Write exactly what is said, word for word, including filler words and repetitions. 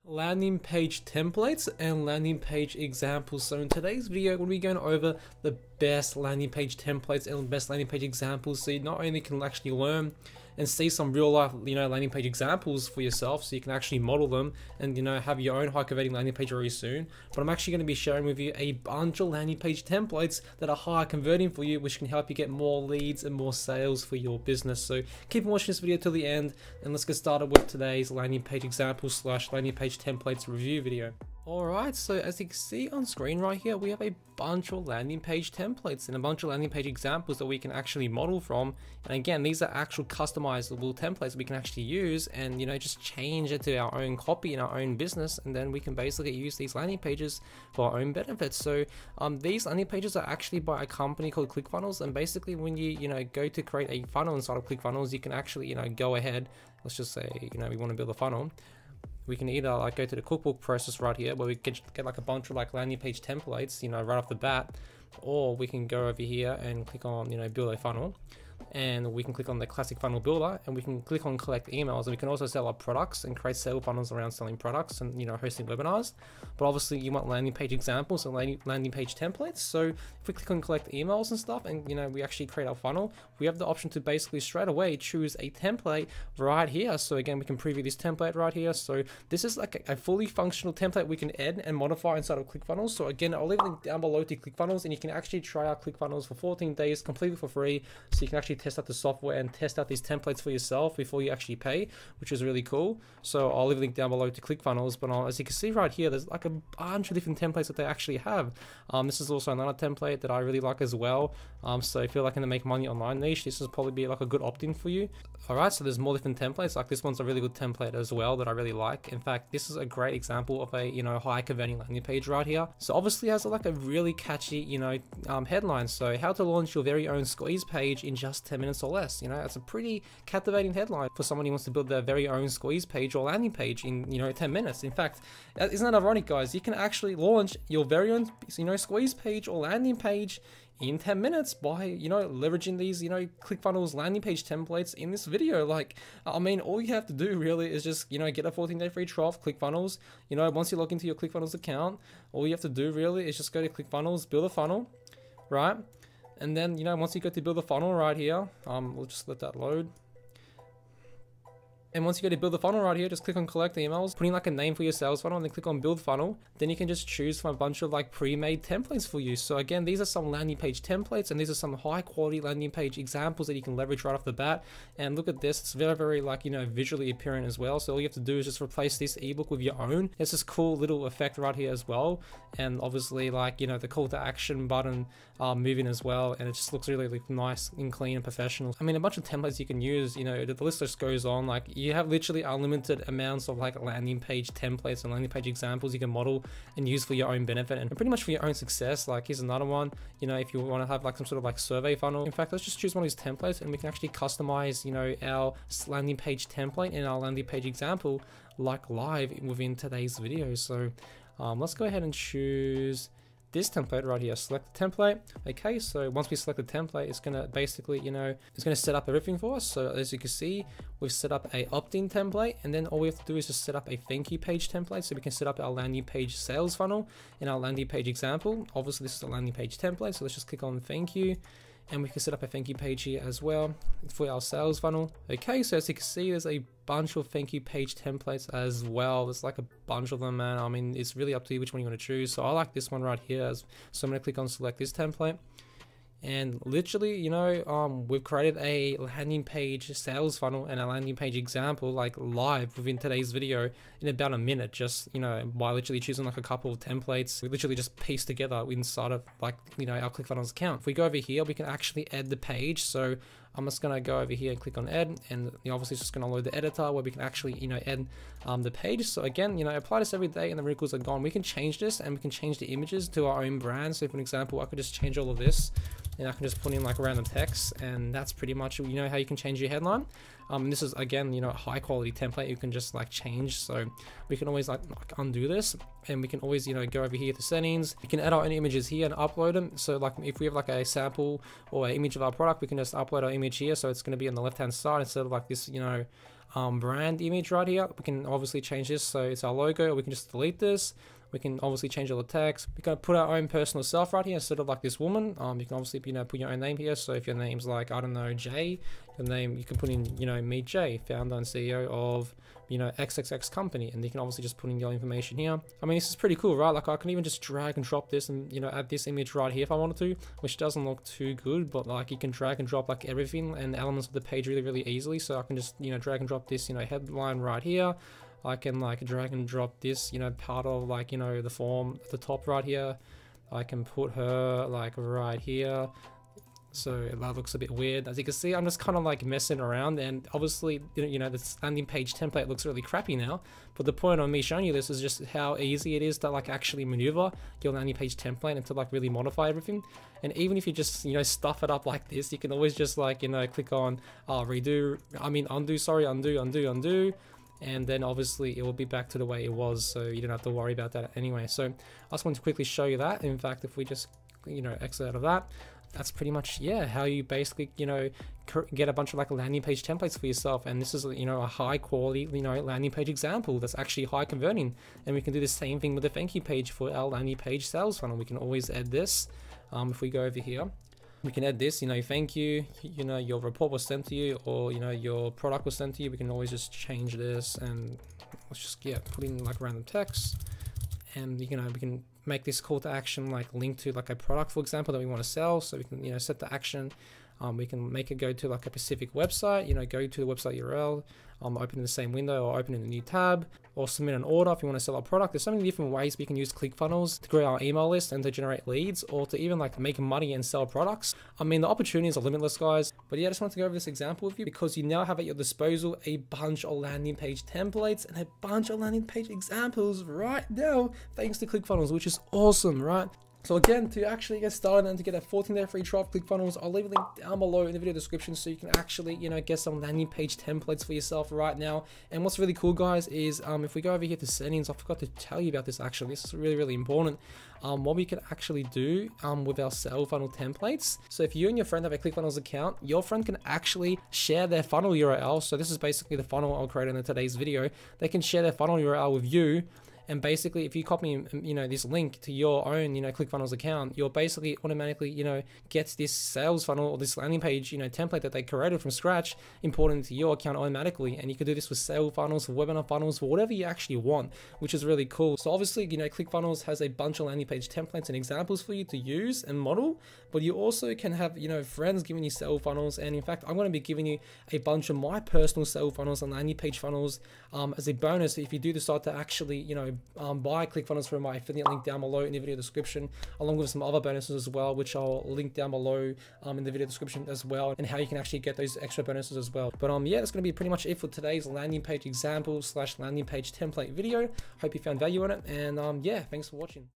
Landing page templates and landing page examples. So in today's video, we'll be going over the best landing page templates and best landing page examples, so you not only can actually learn and see some real life, you know, landing page examples for yourself, so you can actually model them and, you know, have your own high converting landing page very soon. But I'm actually going to be sharing with you a bunch of landing page templates that are high converting for you, which can help you get more leads and more sales for your business. So keep watching this video till the end, and let's get started with today's landing page example slash landing page templates review video. Alright, so as you can see on screen right here, we have a bunch of landing page templates and a bunch of landing page examples that we can actually model from. And again, these are actual customizable templates we can actually use and, you know, just change it to our own copy in our own business, and then we can basically use these landing pages for our own benefits. So um, these landing pages are actually by a company called ClickFunnels, and basically when you, you know, go to create a funnel inside of ClickFunnels, you can actually, you know, go ahead, let's just say, you know, we want to build a funnel. We can either like go to the cookbook process right here, where we get, get like a bunch of like landing page templates, you know, right off the bat, or we can go over here and click on, you know, build a funnel, and we can click on the classic funnel builder, and we can click on collect emails, and we can also sell our products and create sale funnels around selling products and, you know, hosting webinars. But obviously you want landing page examples and landing page templates. So if we click on collect emails and stuff, and, you know, we actually create our funnel, we have the option to basically straight away choose a template right here. So again, we can preview this template right here. So this is like a, a fully functional template we can add and modify inside of ClickFunnels. So again, I'll leave a link down below to ClickFunnels, and you can actually try out ClickFunnels for fourteen days completely for free. So you can actually test out the software and test out these templates for yourself before you actually pay, which is really cool. So I'll leave a link down below to ClickFunnels. But uh, as you can see right here, there's like a bunch of different templates that they actually have. Um, this is also another template that I really like as well. Um, so if you're looking to make money online niche, this is probably be like a good opt-in for you. Alright, so there's more different templates. Like this one's a really good template as well that I really like. In fact, this is a great example of a, you know, high converting landing page right here. So obviously it has like a really catchy, you know, um, headline. So how to launch your very own squeeze page in just ten minutes or less. You know, it's a pretty captivating headline for someone who wants to build their very own squeeze page or landing page in, you know, ten minutes. In fact, isn't that ironic, guys? You can actually launch your very own, you know, squeeze page or landing page in ten minutes by, you know, leveraging these, you know, ClickFunnels landing page templates in this video. Like, I mean, all you have to do really is just, you know, get a fourteen day free trial of ClickFunnels. You know, once you log into your ClickFunnels account, all you have to do really is just go to ClickFunnels, build a funnel, right? And then, you know, once you go to build a funnel right here, um, we'll just let that load. And once you go to build the funnel right here, just click on collect emails, put in like a name for your sales funnel, and then click on build funnel. Then you can just choose from a bunch of like pre-made templates for you. So again, these are some landing page templates, and these are some high quality landing page examples that you can leverage right off the bat. And look at this, it's very, very like, you know, visually appealing as well. So all you have to do is just replace this ebook with your own. It's this cool little effect right here as well. And obviously, like, you know, the call to action button uh, moving as well. And it just looks really, really nice and clean and professional. I mean, a bunch of templates you can use, you know, the list just goes on. Like, you have literally unlimited amounts of like landing page templates and landing page examples you can model and use for your own benefit and pretty much for your own success. Like, here's another one, you know, if you want to have like some sort of like survey funnel. In fact, let's just choose one of these templates, and we can actually customize, you know, our landing page template and our landing page example like live within today's video. So um, let's go ahead and choose this template right here. Select the template. Okay, so once we select the template, it's gonna basically, you know, it's gonna set up everything for us. So as you can see, we've set up a opt-in template, and then all we have to do is just set up a thank you page template, so we can set up our landing page sales funnel and our landing page example. Obviously this is a landing page template, so let's just click on thank you, and we can set up a thank you page here as well for our sales funnel. Okay, so as you can see, there's a bunch of thank you page templates as well. There's like a bunch of them, man. I mean, it's really up to you which one you want to choose. So I like this one right here. So I'm going to click on select this template. And literally, you know, um, we've created a landing page sales funnel and a landing page example like live within today's video in about a minute, just, you know, by literally choosing like a couple of templates. We literally just piece together inside of like, you know, our ClickFunnels account. If we go over here, we can actually add the page. So I'm just going to go over here and click on add, and you know, obviously it's just going to load the editor where we can actually, you know, add um, the page. So again, you know, apply this every day and the wrinkles are gone. We can change this, and we can change the images to our own brand. So for an example, I could just change all of this, and I can just put in like random text, and that's pretty much, you know, how you can change your headline. Um, and this is again, you know, a high quality template you can just like change. So we can always like, like undo this, and we can always, you know, go over here to settings. We can add our own images here and upload them. So like if we have like a sample or an image of our product, we can just upload our image here. So it's going to be on the left hand side instead of like this, you know, um, brand image right here. We can obviously change this so it's our logo, or we can just delete this. We can obviously change all the text. We can put our own personal self right here instead of like this woman. Um, you can obviously, you know, put your own name here. So if your name's like, I don't know, Jay, your name, you can put in, you know, me, Jay, founder and C E O of, you know, X X X company. And you can obviously just put in your information here. I mean, this is pretty cool, right? Like I can even just drag and drop this and, you know, add this image right here if I wanted to, which doesn't look too good, but like you can drag and drop like everything and elements of the page really, really easily. So I can just, you know, drag and drop this, you know, headline right here. I can like drag and drop this, you know, part of like, you know, the form at the top right here. I can put her like right here. So that looks a bit weird. As you can see, I'm just kind of like messing around, and obviously, you know, this landing page template looks really crappy now. But the point of me showing you this is just how easy it is to like actually maneuver your landing page template and to like really modify everything. And even if you just, you know, stuff it up like this, you can always just like, you know, click on uh, redo, I mean, undo, sorry, undo, undo, undo. And then obviously it will be back to the way it was, so you don't have to worry about that anyway. So I just want to quickly show you that. In fact, if we just, you know, exit out of that, that's pretty much, yeah, how you basically, you know, get a bunch of like landing page templates for yourself. And this is, you know, a high quality, you know, landing page example that's actually high converting. And we can do the same thing with the thank you page for our landing page sales funnel. We can always add this. Um, if we go over here, we can add this, you know, thank you, you know, your report was sent to you, or, you know, your product was sent to you. We can always just change this, and let's just, yeah, put in like random text, and you know, we can make this call to action like link to like a product, for example, that we want to sell. So we can, you know, set the action. Um, we can make it go to like a specific website, you know, go to the website U R L, um, open in the same window or open in a new tab, or submit an order if you want to sell a product. There's so many different ways we can use ClickFunnels to grow our email list and to generate leads, or to even like make money and sell products. I mean, the opportunities are limitless, guys. But yeah, I just wanted to go over this example with you because you now have at your disposal a bunch of landing page templates and a bunch of landing page examples right now, thanks to ClickFunnels, which is awesome, right? So again, to actually get started and to get a fourteen day free trial of ClickFunnels, I'll leave a link down below in the video description so you can actually, you know, get some landing page templates for yourself right now. And what's really cool, guys, is um, if we go over here to settings, I forgot to tell you about this actually. This is really, really important. Um, what we can actually do um, with our sales funnel templates. So if you and your friend have a ClickFunnels account, your friend can actually share their funnel U R L. So this is basically the funnel I'll create in today's video. They can share their funnel U R L with you. And basically, if you copy, you know, this link to your own, you know, ClickFunnels account, you'll basically automatically, you know, get this sales funnel or this landing page, you know, template that they created from scratch imported into your account automatically. And you can do this with sales funnels, for webinar funnels, for whatever you actually want, which is really cool. So obviously, you know, ClickFunnels has a bunch of landing page templates and examples for you to use and model, but you also can have, you know, friends giving you sales funnels. And in fact, I'm going to be giving you a bunch of my personal sales funnels and landing page funnels um, as a bonus if you do decide to actually, you know, Um, buy ClickFunnels from my affiliate link down below in the video description, along with some other bonuses as well, which I'll link down below um, in the video description as well, and how you can actually get those extra bonuses as well. But um, yeah, that's going to be pretty much it for today's landing page example slash landing page template video. Hope you found value in it, and um, yeah, thanks for watching.